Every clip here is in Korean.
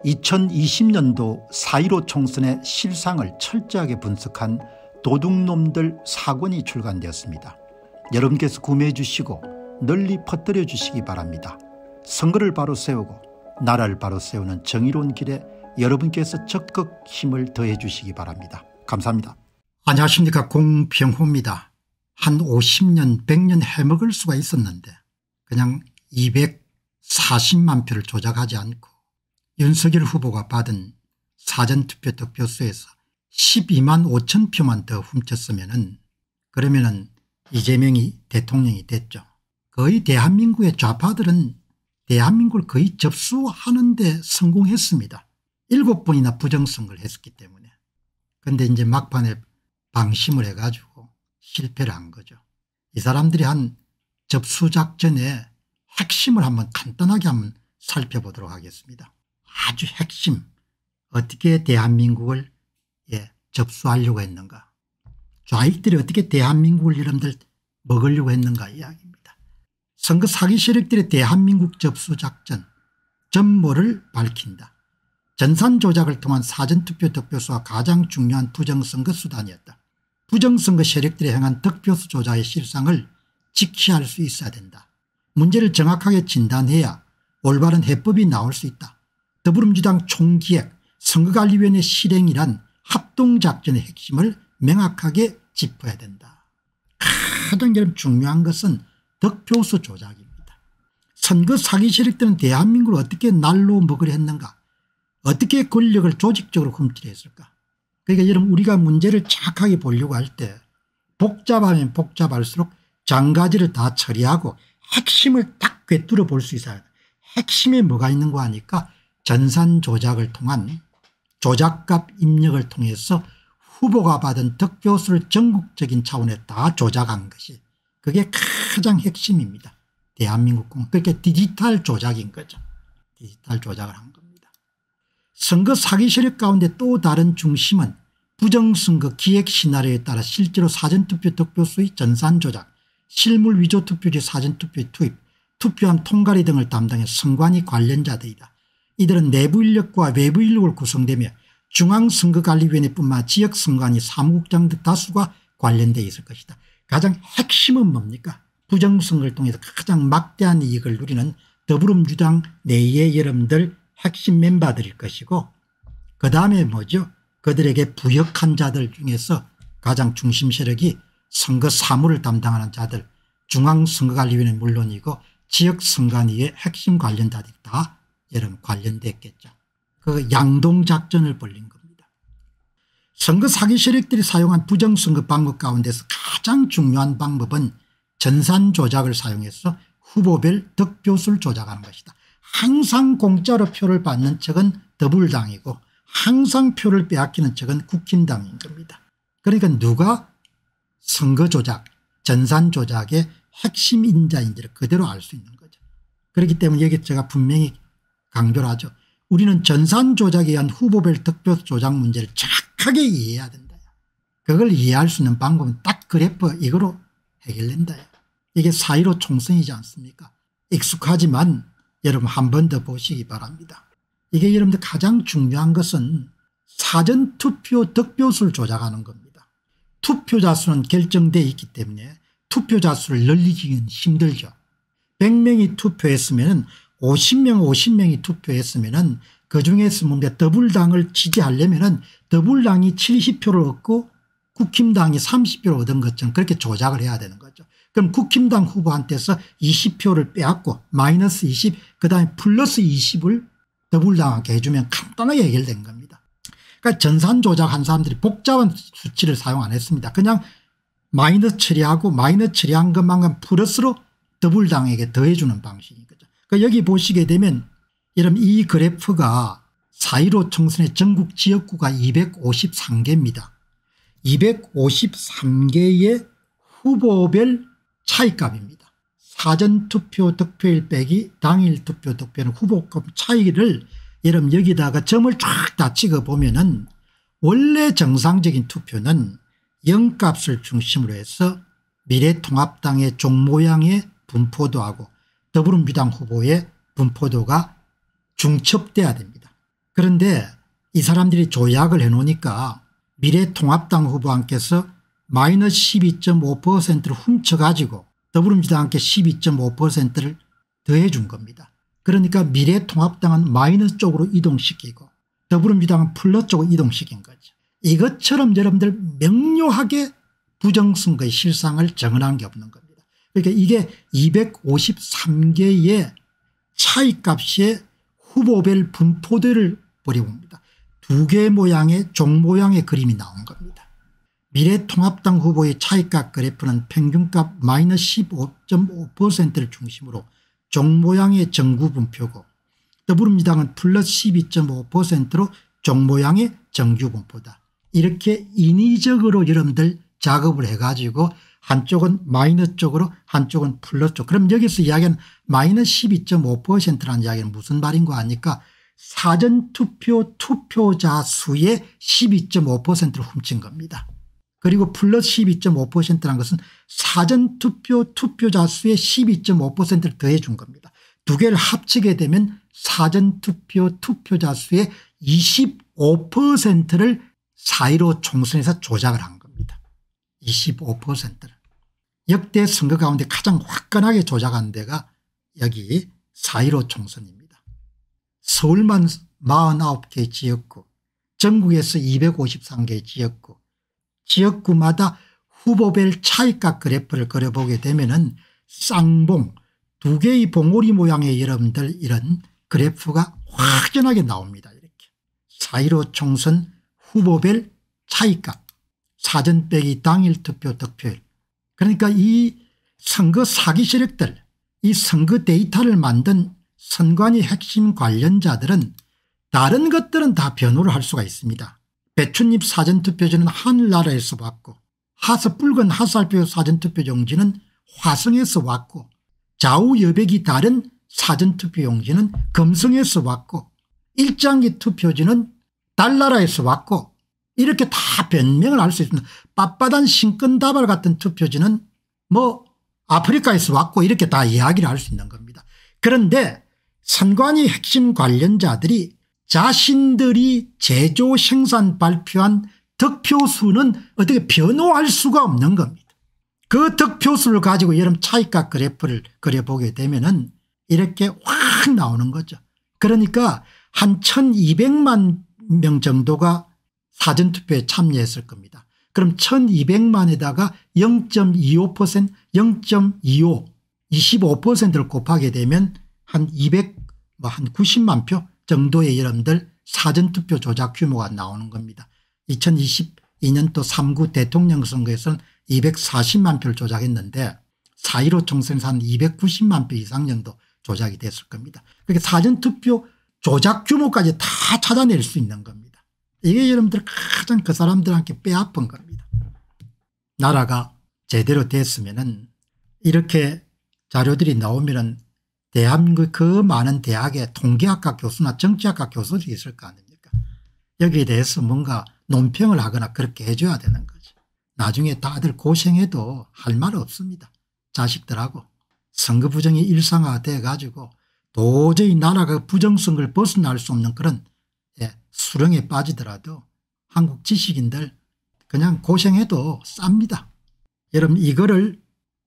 2020년도 4.15 총선의 실상을 철저하게 분석한 도둑놈들 4권이 출간되었습니다. 여러분께서 구매해 주시고 널리 퍼뜨려 주시기 바랍니다. 선거를 바로 세우고 나라를 바로 세우는 정의로운 길에 여러분께서 적극 힘을 더해 주시기 바랍니다. 감사합니다. 안녕하십니까, 공병호입니다. 한 50년 100년 해먹을 수가 있었는데 그냥 240만 표를 조작하지 않고 윤석열 후보가 받은 사전투표 득표수에서 12만 5천 표만 더 훔쳤으면은 그러면은 이재명이 대통령이 됐죠. 거의 대한민국의 좌파들은 대한민국을 거의 접수하는 데 성공했습니다. 7번이나 부정선거를 했었기 때문에. 그런데 이제 막판에 방심을 해가지고 실패를 한 거죠. 이 사람들이 한 접수작전의 핵심을 한번 간단하게 한번 살펴보도록 하겠습니다. 아주 핵심, 어떻게 대한민국을 접수하려고 했는가, 좌익들이 어떻게 대한민국을 여러분들 먹으려고 했는가 이야기입니다. 선거 사기 세력들의 대한민국 접수작전 전모를 밝힌다. 전산 조작을 통한 사전투표 득표수가 가장 중요한 부정선거 수단이었다. 부정선거 세력들이 행한 득표수 조작의 실상을 직시할 수 있어야 된다. 문제를 정확하게 진단해야 올바른 해법이 나올 수 있다. 더불어민주당 총기획 선거관리위원회 실행이란 합동작전의 핵심을 명확하게 짚어야 된다. 가장 중요한 것은 득표수 조작입니다. 선거 사기 세력들은 대한민국을 어떻게 날로 먹으려 했는가, 어떻게 권력을 조직적으로 훔치려 했을까. 그러니까 여러분, 우리가 문제를 정확하게 보려고 할 때 복잡하면 복잡할수록 장가지를 다 처리하고 핵심을 딱 꿰뚫어 볼 수 있어야 돼. 핵심에 뭐가 있는 거 하니까 전산 조작을 통한 조작값 입력을 통해서 후보가 받은 득표수를 전국적인 차원에 다 조작한 것이, 그게 가장 핵심입니다. 대한민국 그렇게 디지털 조작인 거죠. 디지털 조작을 한 겁니다. 선거 사기 세력 가운데 또 다른 중심은 부정선거 기획 시나리오에 따라 실제로 사전투표 득표수의 전산 조작, 실물 위조 투표지 사전투표의 투입, 투표함 통과리 등을 담당해 선관위 관련자들이다. 이들은 내부 인력과 외부 인력을 구성되며 중앙선거관리위원회뿐만 아니라 지역선관위 사무국장 등 다수가 관련되어 있을 것이다. 가장 핵심은 뭡니까? 부정선거를 통해서 가장 막대한 이익을 누리는 더불어민주당 내의 여러분들 핵심 멤버들일 것이고, 그다음에 뭐죠? 그들에게 부역한 자들 중에서 가장 중심 세력이 선거 사무를 담당하는 자들, 중앙선거관리위원회 물론이고 지역선관위의 핵심 관련자들이 다 여러분 관련됐겠죠. 그 양동작전을 벌린 겁니다. 선거 사기 세력들이 사용한 부정선거 방법 가운데서 가장 중요한 방법은 전산 조작을 사용해서 후보별 득표수를 조작하는 것이다. 항상 공짜로 표를 받는 척은 더불당이고 항상 표를 빼앗기는 척은 국힘당인 겁니다. 그러니까 누가 선거 조작, 전산 조작의 핵심 인자인지를 그대로 알 수 있는 거죠. 그렇기 때문에 여기 제가 분명히 강조를 하죠. 우리는 전산 조작에 의한 후보별 득표수 조작 문제를 정확하게 이해해야 된다. 그걸 이해할 수 있는 방법은 딱 그래프 이거로 해결된다. 이게 4.15 총선이지 않습니까? 익숙하지만 여러분 한 번 더 보시기 바랍니다. 이게 여러분들 가장 중요한 것은 사전투표 득표수를 조작하는 겁니다. 투표자 수는 결정되어 있기 때문에 투표자 수를 늘리기는 힘들죠. 100명이 투표했으면 50명이 투표했으면 그중에서 뭔가 더불당을 지지하려면 더불당이 70표를 얻고 국힘당이 30표를 얻은 것처럼 그렇게 조작을 해야 되는 거죠. 그럼 국힘당 후보한테서 20표를 빼앗고 마이너스 20 그다음에 플러스 20을 더불당한테 해주면 간단하게 해결된 겁니다. 그러니까 전산 조작한 사람들이 복잡한 수치를 사용 안 했습니다. 그냥 마이너스 처리하고 마이너스 처리한 것만큼 플러스로 더불당에게 더해주는 방식인 거죠. 그러니까 여기 보시게 되면 여러분 이 그래프가 4.15 총선의 전국 지역구가 253개입니다. 253개의 후보별 차이값입니다. 사전투표 득표일 빼기 당일 투표 득표는 후보급 차이를 여러분 여기다가 점을 쫙 다 찍어보면은 원래 정상적인 투표는 0값을 중심으로 해서 미래통합당의 종 모양의 분포도하고 더불어민주당 후보의 분포도가 중첩돼야 됩니다. 그런데 이 사람들이 조작을 해놓으니까 미래통합당 후보님께서 마이너스 12.5%를 훔쳐가지고 더불어민주당께 12.5%를 더해 준 겁니다. 그러니까 미래통합당은 마이너스 쪽으로 이동시키고 더불어민주당은 플러스 쪽으로 이동시킨 거죠. 이것처럼 여러분들 명료하게 부정선거의 실상을 정언한 게 없는 겁니다. 그러니까 이게 253개의 차이값의 후보별 분포대를 버려봅니다. 두 개 모양의 종 모양의 그림이 나온 겁니다. 미래통합당 후보의 차이값 그래프는 평균값 마이너스 15.5%를 중심으로 종 모양의 정구 분포고 더불어민주당은 플러스 12.5%로 종 모양의 정규 분포다. 이렇게 인위적으로 여러분들 작업을 해가지고 한쪽은 마이너스 쪽으로 한쪽은 플러스 쪽. 그럼 여기서 이야기하는 마이너스 12.5%라는 이야기는 무슨 말인가 하니까 사전투표 투표자 수의 12.5%를 훔친 겁니다. 그리고 플러스 12.5%라는 것은 사전투표 투표자 수의 12.5%를 더해 준 겁니다. 두 개를 합치게 되면 사전투표 투표자 수의 25%를 4.15 총선에서 조작을 한 겁니다. 25%를. 역대 선거 가운데 가장 화끈하게 조작한 데가 여기 4.15 총선입니다. 서울만 49개 지역구, 전국에서 253개 지역구, 지역구마다 후보별 차이값 그래프를 그려보게 되면은 쌍봉 두 개의 봉오리 모양의 여러분들 이런 그래프가 확연하게 나옵니다. 이렇게 4.15 총선 후보별 차이값 사전 빼기 당일 투표 득표율. 그러니까 이 선거 사기 세력들 이 선거 데이터를 만든 선관위 핵심 관련자들은 다른 것들은 다 변호를 할 수가 있습니다. 배춧잎 사전투표지는 하늘나라에서 왔고 붉은 하살표 사전투표 용지는 화성에서 왔고 좌우 여백이 다른 사전투표 용지는 금성에서 왔고 일장기 투표지는 달나라에서 왔고 이렇게 다 변명을 할 수 있습니다. 빳빳한 신권다발 같은 투표지는 뭐 아프리카에서 왔고 이렇게 다 이야기를 할 수 있는 겁니다. 그런데 선관위 핵심 관련자들이 자신들이 제조 생산 발표한 득표수는 어떻게 변호할 수가 없는 겁니다. 그 득표수를 가지고 여러분 차이값 그래프를 그려보게 되면은 이렇게 확 나오는 거죠. 그러니까 한 1200만 명 정도가 사전투표에 참여했을 겁니다. 그럼 1200만에다가 0.25% 0.25 25%를 곱하게 되면 한 90만 표 정도의 여러분들 사전투표 조작 규모가 나오는 겁니다. 2022년도 3구 대통령 선거에서는 240만 표를 조작했는데 4.15 총선에서 한 290만 표 이상 정도 조작이 됐을 겁니다. 그러니까 사전투표 조작 규모까지 다 찾아낼 수 있는 겁니다. 이게 여러분들 가장 그 사람들한테 빼앗은 겁니다. 나라가 제대로 됐으면은 이렇게 자료들이 나오면은 대한민국 그 많은 대학의 통계학과 교수나 정치학과 교수들이 있을 거 아닙니까? 여기에 대해서 뭔가 논평을 하거나 그렇게 해줘야 되는 거죠. 나중에 다들 고생해도 할 말 없습니다. 자식들하고 선거 부정이 일상화돼 가지고 도저히 나라가 부정선거를 벗어날 수 없는 그런 수렁에 빠지더라도 한국 지식인들 그냥 고생해도 쌉니다. 여러분 이거를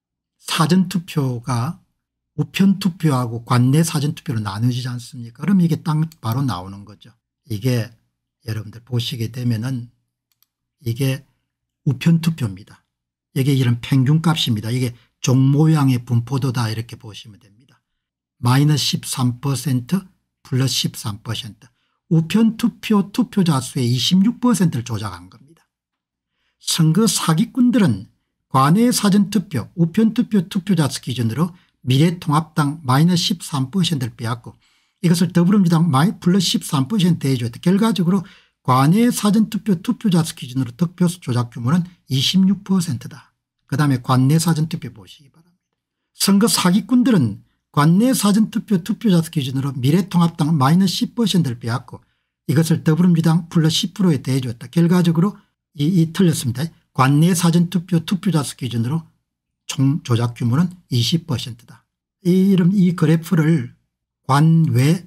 사전투표가 우편투표하고 관내 사전투표로 나누어지지 않습니까? 그럼 이게 딱 바로 나오는 거죠. 이게 여러분들 보시게 되면은 이게 우편투표입니다. 이게 이런 평균값입니다. 이게 종 모양의 분포도다 이렇게 보시면 됩니다. 마이너스 13% 플러스 13%. 우편투표 투표자 수의 26%를 조작한 겁니다. 선거 사기꾼들은 관내 사전투표 우편투표 투표자 수 기준으로 미래통합당 마이너스 13%를 빼앗고 이것을 더불어민주당 플러스 13% 대해줬다. 결과적으로 관내 사전투표 투표자 수 기준으로 득표수 조작 규모는 26%다. 그다음에 관내 사전투표 보시기 바랍니다. 선거 사기꾼들은 관내 사전투표 투표자 수 기준으로 미래통합당 마이너스 10%를 빼앗고 이것을 더불어민주당 플러스 10%에 대해줬다. 결과적으로 틀렸습니다. 관내 사전투표 투표자 수 기준으로 총 조작 규모는 20%다. 이 그래프를 관외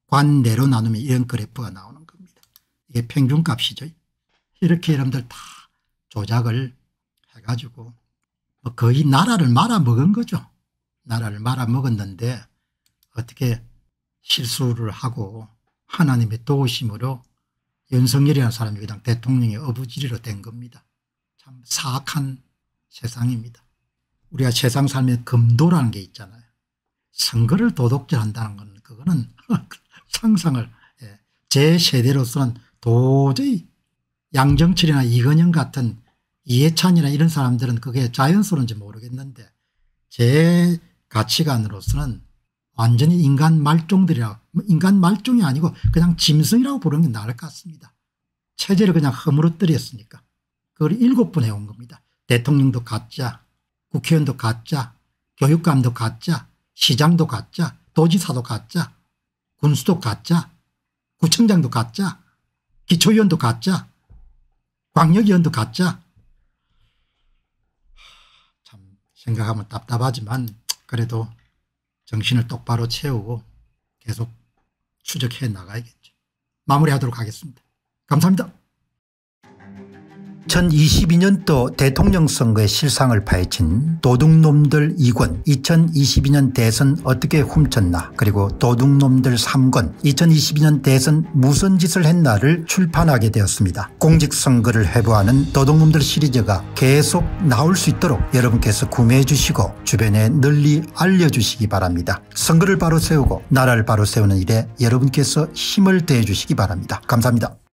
관내로 나누면 이런 그래프가 나오는 겁니다. 이게 평균값이죠. 이렇게 여러분들 다 조작을 해가지고 뭐 거의 나라를 말아먹은 거죠. 나라를 말아먹었는데 어떻게 실수를 하고 하나님의 도우심으로 윤석열이라는 사람이 그냥 대통령의 어부지리로 된 겁니다. 참 사악한 세상입니다. 우리가 세상 살면 금도라는 게 있잖아요. 선거를 도둑질한다는 건 그거는 상상을 제 세대로서는 도저히 양정철이나 이건영 같은 이해찬이나 이런 사람들은 그게 자연스러운지 모르겠는데 제 가치관으로서는 완전히 인간 말종들이라, 인간 말종이 아니고 그냥 짐승이라고 부르는 게 나을 것 같습니다. 체제를 그냥 허물어뜨렸으니까 그걸 7번 해온 겁니다. 대통령도 가짜, 국회의원도 가짜, 교육감도 가짜, 시장도 가짜, 도지사도 가짜, 군수도 가짜, 구청장도 가짜, 기초위원도 가짜, 광역위원도 가짜. 참 생각하면 답답하지만 그래도 정신을 똑바로 채우고 계속 추적해 나가야겠죠. 마무리하도록 하겠습니다. 감사합니다. 2022년도 대통령 선거의 실상을 파헤친 도둑놈들 2권 2022년 대선 어떻게 훔쳤나 그리고 도둑놈들 3권 2022년 대선 무슨 짓을 했나를 출판하게 되었습니다. 공직선거를 회부하는 도둑놈들 시리즈가 계속 나올 수 있도록 여러분께서 구매해 주시고 주변에 널리 알려주시기 바랍니다. 선거를 바로 세우고 나라를 바로 세우는 일에 여러분께서 힘을 더해 주시기 바랍니다. 감사합니다.